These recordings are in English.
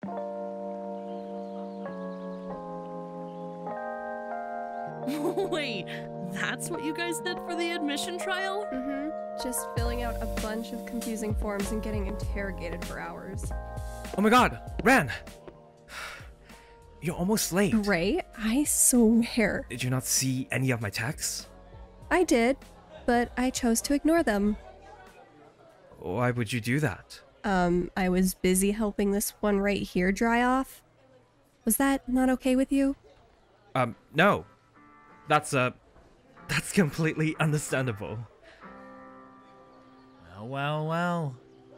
Wait, that's what you guys did for the admission trial? Mm-hmm. Just filling out a bunch of confusing forms and getting interrogated for hours. Oh my god, Ren! You're almost late. Ray, I swear. Did you not see any of my texts? I did, but I chose to ignore them. Why would you do that? I was busy helping this one right here dry off. Was that not okay with you? No. That's completely understandable. Well.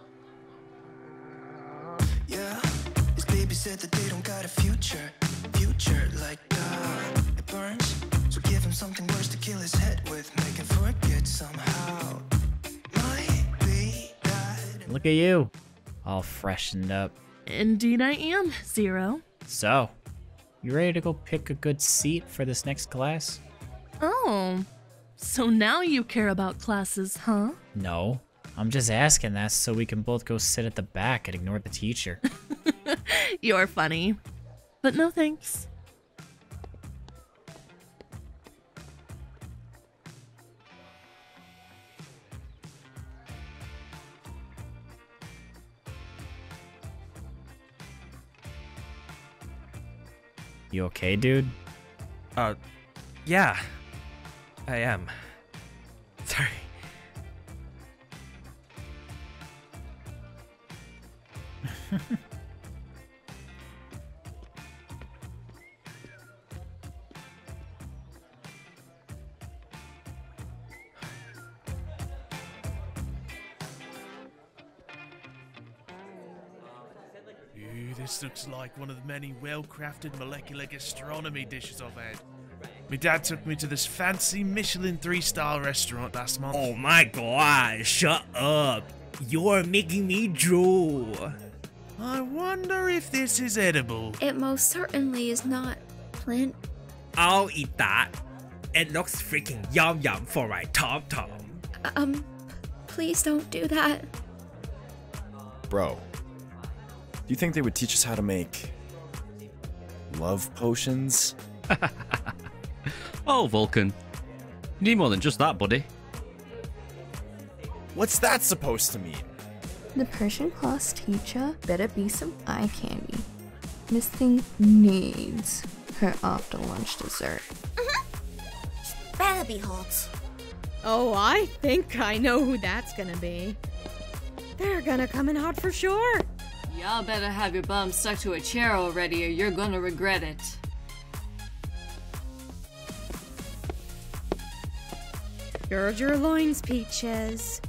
Yeah, his baby said that they don't got a future like that. It burns, so give him something worse to kill his head with, make him forget somehow. Might be that. Look at you, all freshened up. Indeed I am, Zero. So, you ready to go pick a good seat for this next class? Oh, so now you care about classes, huh? No, I'm just asking that so we can both go sit at the back and ignore the teacher. You're funny, but no thanks. You okay, dude? Yeah. I am. Sorry. This looks like one of the many well-crafted molecular gastronomy dishes I've had. My dad took me to this fancy Michelin 3-star restaurant last month. Oh my god, shut up. You're making me drool. I wonder if this is edible. It most certainly is not, Clint. I'll eat that. It looks freaking yum yum for my tom tom. Please don't do that. Bro, do you think they would teach us how to make love potions? Oh, Vulcan. You need more than just that, buddy. What's that supposed to mean? The Persian class teacher better be some eye candy. This thing needs her after lunch dessert. Better be hot. Oh, I think I know who that's gonna be. They're gonna come in hot for sure. Y'all better have your bum stuck to a chair already or you're gonna regret it. Gird your loins, Peaches.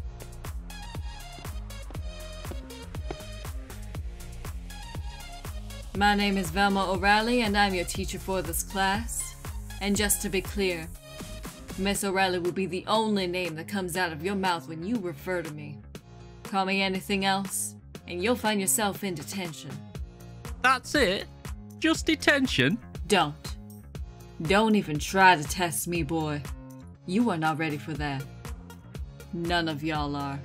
My name is Velma O'Reilly and I'm your teacher for this class. And just to be clear, Miss O'Reilly will be the only name that comes out of your mouth when you refer to me. Call me anything else, and you'll find yourself in detention. That's it? Just detention? Don't. Don't even try to test me, boy. You are not ready for that. None of y'all are.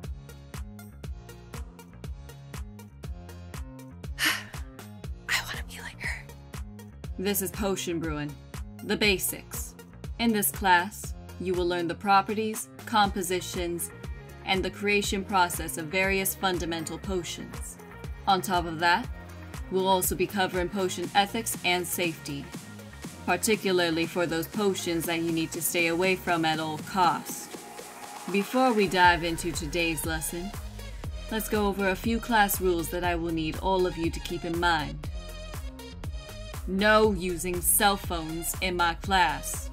I want to be like her. This is potion brewing. The basics. In this class, you will learn the properties, compositions, and the creation process of various fundamental potions. On top of that, we'll also be covering potion ethics and safety, particularly for those potions that you need to stay away from at all costs. Before we dive into today's lesson, let's go over a few class rules that I will need all of you to keep in mind. No using cell phones in my class.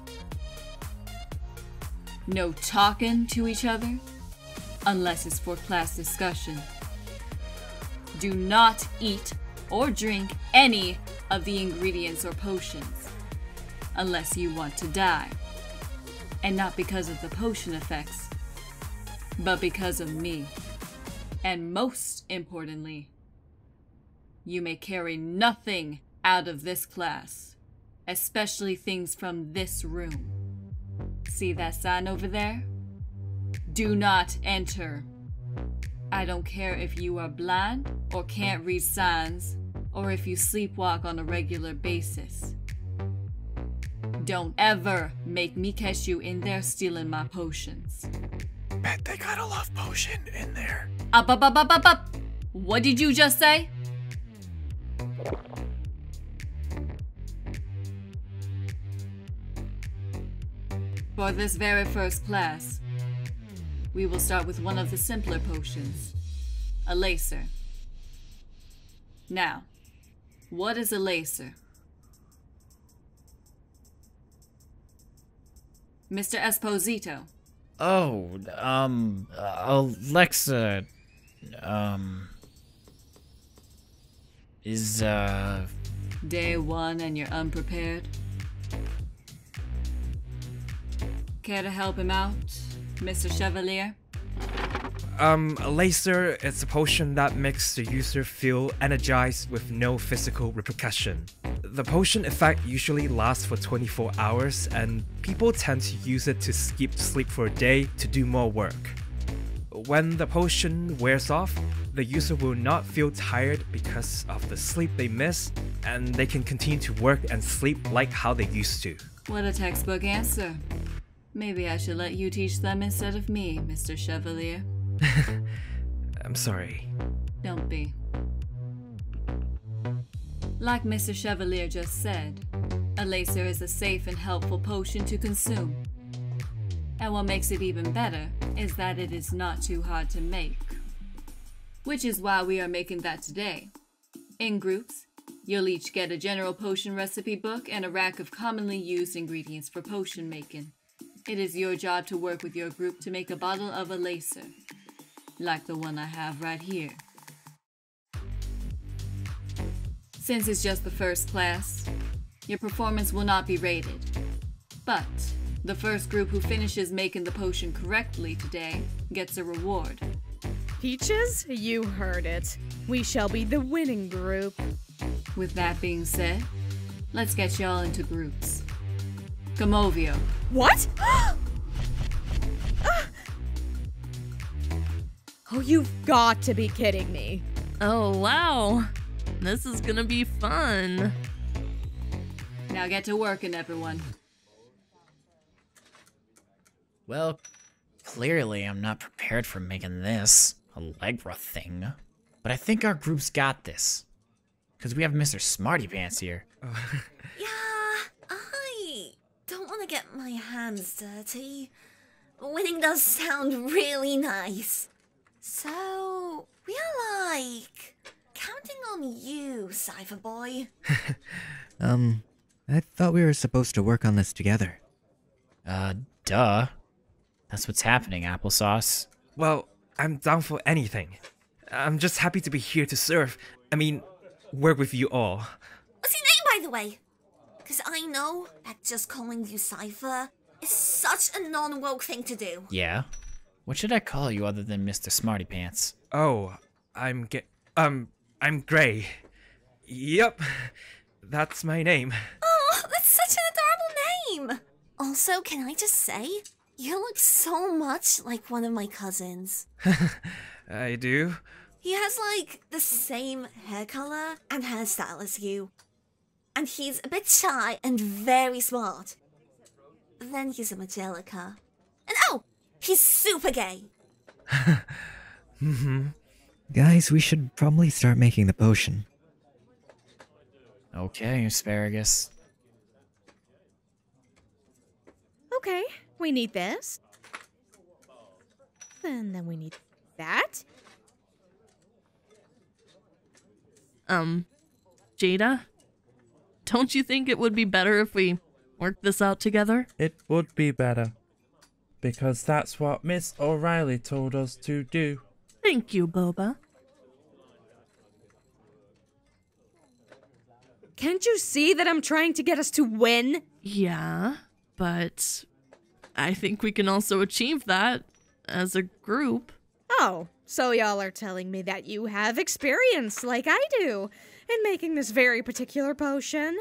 No talking to each other, unless it's for class discussion. Do not eat or drink any of the ingredients or potions, unless you want to die. And not because of the potion effects, but because of me. And most importantly, you may carry nothing out of this class, especially things from this room. See that sign over there? Do not enter. I don't care if you are blind or can't read signs or if you sleepwalk on a regular basis. Don't ever make me catch you in there stealing my potions. Bet they got a love potion in there. Up. What did you just say? For this very first class, we will start with one of the simpler potions, a lacer. Now, what is a lacer? Mr. Esposito. Oh, Alexa, is, Day one and you're unprepared? Care to help him out, Mr. Chevalier? A laser is a potion that makes the user feel energized with no physical repercussion. The potion effect usually lasts for 24 hours, and people tend to use it to skip sleep for a day to do more work. When the potion wears off, the user will not feel tired because of the sleep they miss, and they can continue to work and sleep like how they used to. What a textbook answer. Maybe I should let you teach them instead of me, Mr. Chevalier. I'm sorry. Don't be. Like Mr. Chevalier just said, a lacer is a safe and helpful potion to consume. And what makes it even better is that it is not too hard to make. Which is why we are making that today. In groups, you'll each get a general potion recipe book and a rack of commonly used ingredients for potion making. It is your job to work with your group to make a bottle of a lacer, like the one I have right here. Since it's just the first class, your performance will not be rated. But the first group who finishes making the potion correctly today gets a reward. Peaches, you heard it. We shall be the winning group. With that being said, let's get y'all into groups. Comovio. What? Oh, you've got to be kidding me. Oh, wow. This is gonna be fun. Now get to working, everyone. well, clearly I'm not prepared for making this Allegra thing. But I think our group's got this. Because we have Mr. Smarty Pants here. Yeah, I don't want to get my hands dirty. Winning does sound really nice. So, we are like counting on you, Cypher Boy. I thought we were supposed to work on this together. Duh. That's what's happening, Applesauce. Well, I'm down for anything. I'm just happy to be here to serve. I mean, work with you all. What's your name, by the way? Because I know that just calling you Cypher is such a non-woke thing to do. Yeah? What should I call you other than Mr. Smarty Pants? Oh, I'm Gray. Yep, that's my name. Oh, that's such an adorable name! Also, can I just say, you look so much like one of my cousins. I do? He has, like, the same hair color and hairstyle as you. And he's a bit shy and very smart. But then he's a Magelica. And oh, he's super gay. Guys, we should probably start making the potion. Okay, Asparagus. Okay, we need this. And then we need that. Jada? Don't you think it would be better if we worked this out together? It would be better. Because that's what Miss O'Reilly told us to do. Thank you, Boba. Can't you see that I'm trying to get us to win? Yeah, but I think we can also achieve that as a group. Oh, so y'all are telling me that you have experience, like I do, in making this very particular potion?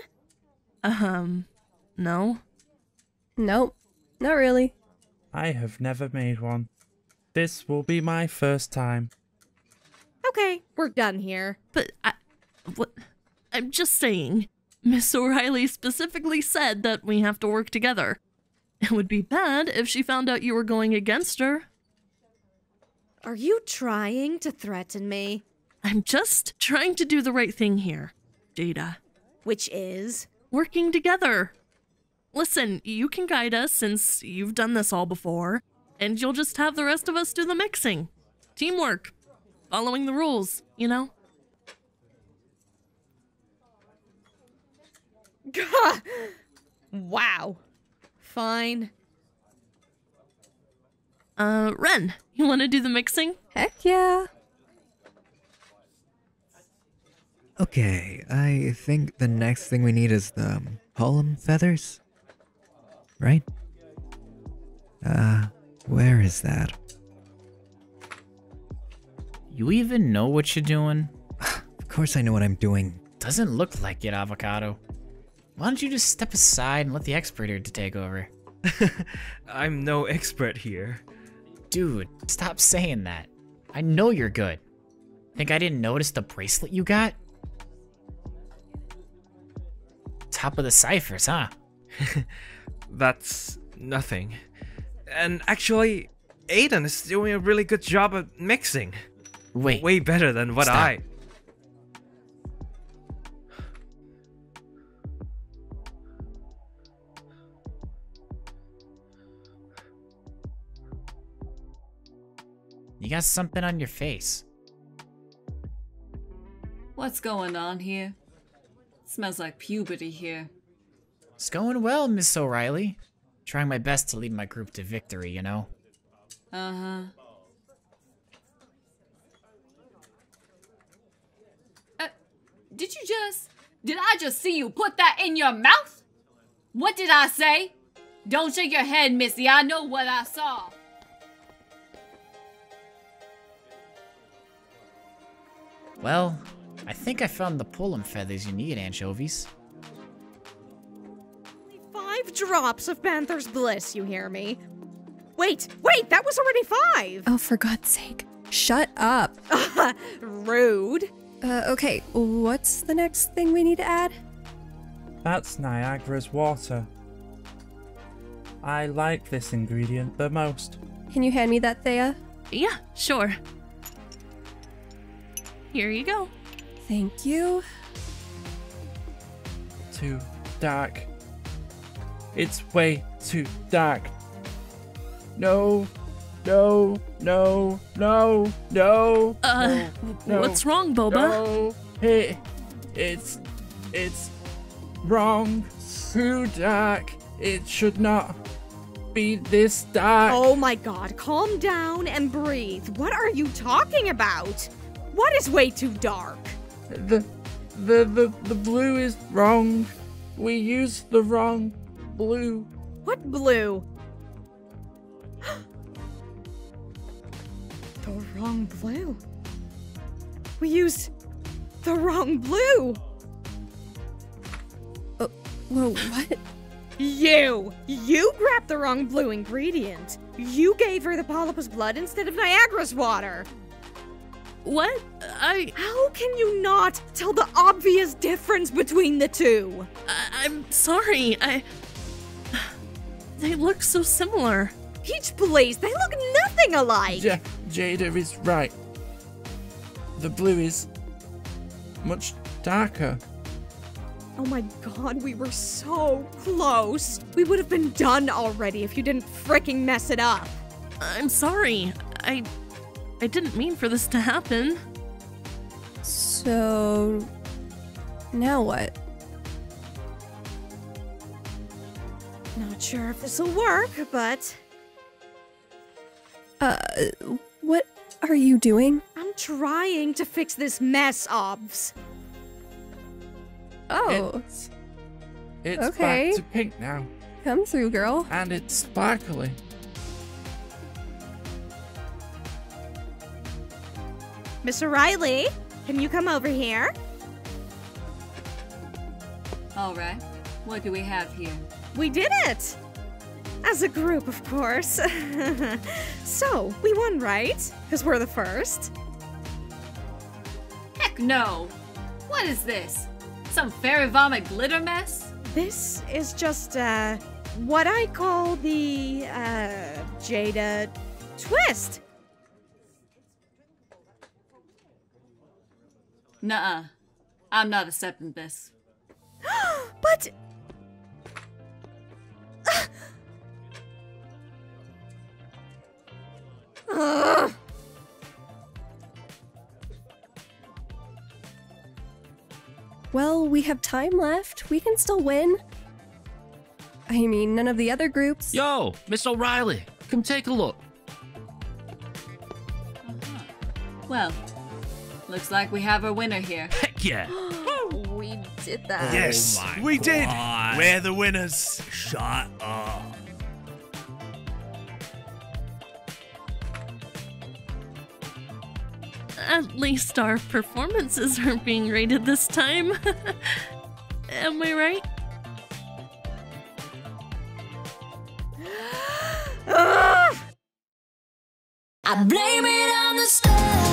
No. Nope, not really. I have never made one. This will be my first time. Okay, we're done here. But I'm just saying. Miss O'Reilly specifically said that we have to work together. It would be bad if she found out you were going against her. Are you trying to threaten me? I'm just trying to do the right thing here, Jada. Which is? Working together. Listen, you can guide us since you've done this all before, and you'll just have the rest of us do the mixing. Teamwork. Following the rules, you know? Wow. Fine. Ren, you want to do the mixing? Heck yeah. Okay, I think the next thing we need is the pollen feathers. Right? Where is that? You even know what you're doing? Of course I know what I'm doing. Doesn't look like it, Avocado. Why don't you just step aside and let the expert here to take over? I'm no expert here. Dude, stop saying that. I know you're good. Think I didn't notice the bracelet you got? Top of the ciphers, huh? That's nothing. And actually, Aiden is doing a really good job at mixing. Wait. Way better than what Stop. You got something on your face. What's going on here? Smells like puberty here. It's going well, Miss O'Reilly. Trying my best to lead my group to victory, you know? Uh-huh. Did I just see you put that in your mouth? What did I say? Don't shake your head, Missy. I know what I saw. Well, I think I found the pollen feathers you need, Anchovies. 5 drops of Panther's Bliss, you hear me? Wait, that was already 5! Oh, for God's sake. Shut up. Rude. Okay, what's the next thing we need to add? That's Niagara's water. I like this ingredient the most. Can you hand me that, Thea? Yeah, sure. Here you go. Thank you. Too dark. It's way too dark. No. No. What's wrong, Boba? No. It's wrong. Too dark. It should not be this dark. Oh my god, calm down and breathe. What are you talking about? What is way too dark? The blue is wrong. We used the wrong blue. What blue? The wrong blue. We used the wrong blue. Whoa, what? You grabbed the wrong blue ingredient. You gave her the polypus blood instead of Niagara's water. What? How can you not tell the obvious difference between the two? I'm sorry, They look so similar. Peach please, they look nothing alike! Jada is right. The blue is much darker. Oh my god, we were so close. We would have been done already if you didn't fricking mess it up. I'm sorry. I didn't mean for this to happen. So... now what? Not sure if this'll work, but... what are you doing? I'm trying to fix this mess, Obs. Oh. It's okay. back to pink now. Come through, girl. And it's sparkly. Miss O'Reilly, can you come over here? Alright, what do we have here? We did it! As a group, of course. So, we won, right? Because we're the first. Heck no! What is this? some fairy vomit glitter mess? This is just, what I call the, Jada twist. Nuh-uh. I'm not accepting this. But... Well, we have time left. We can still win. I mean, none of the other groups. Yo, Miss O'Reilly, come take a look. Well, looks like we have our winner here. Heck yeah. We did that. Yes, Oh my we did. God. We're the winners. Shut up. At least our performances aren't being rated this time. Am I right? I blame it on the stars.